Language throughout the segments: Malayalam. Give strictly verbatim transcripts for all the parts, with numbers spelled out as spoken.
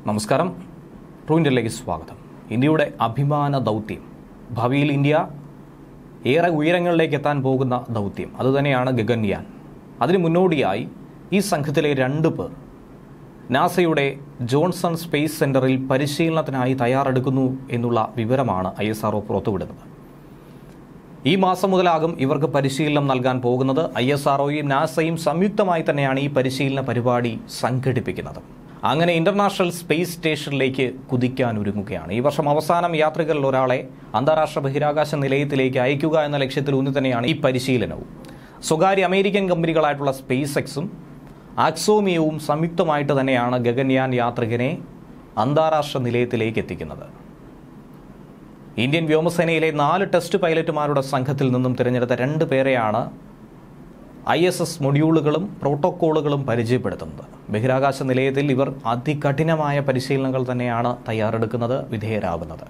നമസ്കാരം. ട്രൂ ഇന്ത്യയിലേക്ക് സ്വാഗതം. ഇന്ത്യയുടെ അഭിമാന ദൗത്യം, ഭാവിയിൽ ഇന്ത്യ ഏറെ ഉയരങ്ങളിലേക്ക് എത്താൻ പോകുന്ന ദൗത്യം, അതുതന്നെയാണ് ഗഗൻയാൻ. അതിന് മുന്നോടിയായി ഈ സംഘത്തിലെ രണ്ട് പേർ നാസയുടെ ജോൺസൺ സ്പേസ് സെന്ററിൽ പരിശീലനത്തിനായി തയ്യാറെടുക്കുന്നു എന്നുള്ള വിവരമാണ് ഐ എസ് ആർ ഒ പുറത്തുവിടുന്നത്. ഈ മാസം മുതലാകും ഇവർക്ക് പരിശീലനം നൽകാൻ പോകുന്നത്. ഐ എസ് ആർ ഒയും നാസയും സംയുക്തമായി തന്നെയാണ് ഈ പരിശീലന പരിപാടി സംഘടിപ്പിക്കുന്നത്. അങ്ങനെ ഇന്റർനാഷണൽ സ്പേസ് സ്റ്റേഷനിലേക്ക് കുതിക്കാൻ ഒരുങ്ങുകയാണ്. ഈ വർഷം അവസാനം യാത്രികരിൽ ഒരാളെ അന്താരാഷ്ട്ര ബഹിരാകാശ നിലയത്തിലേക്ക് അയക്കുക എന്ന ലക്ഷ്യത്തിൽ ഊന്നി തന്നെയാണ് ഈ പരിശീലനവും. സ്വകാര്യ അമേരിക്കൻ കമ്പനികളായിട്ടുള്ള സ്പേസ് എക്സും ആക്സോമിയവും സംയുക്തമായിട്ട് തന്നെയാണ് ഗഗൻയാൻ യാത്രികനെ അന്താരാഷ്ട്ര നിലയത്തിലേക്ക് എത്തിക്കുന്നത്. ഇന്ത്യൻ വ്യോമസേനയിലെ നാല് ടെസ്റ്റ് പൈലറ്റുമാരുടെ സംഘത്തിൽ നിന്നും തിരഞ്ഞെടുത്ത രണ്ട് പേരെയാണ് ഐ എസ് എസ് മൊഡ്യൂളുകളും പ്രോട്ടോക്കോളുകളും പരിചയപ്പെടുത്തുന്നത്. ബഹിരാകാശ നിലയത്തിൽ ഇവർ അതികഠിനമായ പരിശീലനങ്ങൾ തന്നെയാണ് തയ്യാറെടുക്കുന്നത്, വിധേയരാകുന്നത്.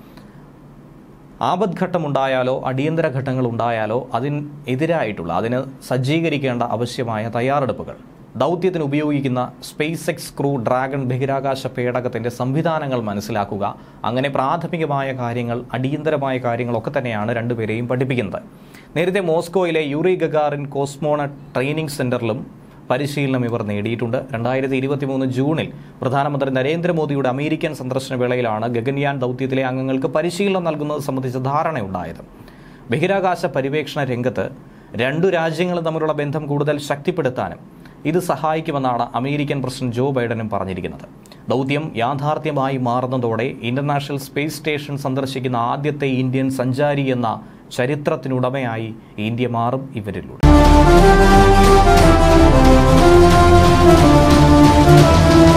ആപദ്ഘട്ടമുണ്ടായാലോ അടിയന്തര ഘട്ടങ്ങൾ ഉണ്ടായാലോ അതിനെതിരായിട്ടുള്ള അതിന് സജ്ജീകരിക്കേണ്ട ആവശ്യമായ തയ്യാറെടുപ്പുകൾ, ദൗത്യത്തിന് ഉപയോഗിക്കുന്ന സ്പേസ് എക്സ് ക്രൂ ഡ്രാഗൺ ബഹിരാകാശ പേടകത്തിൻ്റെ സംവിധാനങ്ങൾ മനസ്സിലാക്കുക, അങ്ങനെ പ്രാഥമികമായ കാര്യങ്ങൾ, അടിയന്തരമായ കാര്യങ്ങളൊക്കെ തന്നെയാണ് രണ്ടുപേരെയും പഠിപ്പിക്കുന്നത്. നേരത്തെ മോസ്കോയിലെ യൂറി ഗഗാറിൻ കോസ്മോണറ്റ് ട്രെയിനിങ് സെന്ററിലും പരിശീലനം ഇവർ നേടിയിട്ടുണ്ട്. രണ്ടായിരത്തി ഇരുപത്തി മൂന്ന് ജൂണിൽ പ്രധാനമന്ത്രി നരേന്ദ്രമോദിയുടെ അമേരിക്കൻ സന്ദർശന വേളയിലാണ് ഗഗൻയാൻ ദൗത്യത്തിലെ അംഗങ്ങൾക്ക് പരിശീലനം നൽകുന്നത് സംബന്ധിച്ച ധാരണയുണ്ടായത്. ബഹിരാകാശ പര്യവേക്ഷണ രംഗത്ത് രണ്ടു രാജ്യങ്ങളും തമ്മിലുള്ള ബന്ധം കൂടുതൽ ശക്തിപ്പെടുത്താനും ഇത് സഹായിക്കുമെന്നാണ് അമേരിക്കൻ പ്രസിഡന്റ് ജോ ബൈഡനും പറഞ്ഞിരിക്കുന്നത്. ദൗത്യം യാഥാർത്ഥ്യമായി മാറുന്നതോടെ ഇന്റർനാഷണൽ സ്പേസ് സ്റ്റേഷൻ സന്ദർശിക്കുന്ന ആദ്യത്തെ ഇന്ത്യൻ സഞ്ചാരി എന്ന ചരിത്രത്തിനുടമയായി ഇന്ത്യ മാറും ഇവരിലൂടെ.